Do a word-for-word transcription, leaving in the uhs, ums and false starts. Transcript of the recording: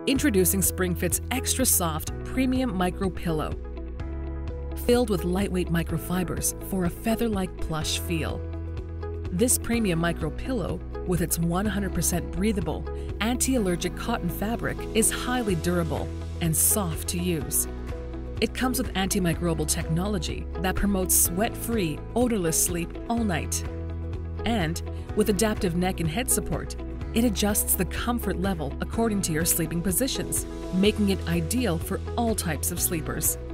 Introducing Springfit's extra soft premium micro pillow, filled with lightweight microfibers for a feather-like plush feel. This premium micro pillow, with its one hundred percent breathable, anti-allergic cotton fabric, is highly durable and soft to use. It comes with antimicrobial technology that promotes sweat-free, odorless sleep all night. And with adaptive neck and head support, it adjusts the comfort level according to your sleeping positions, making it ideal for all types of sleepers.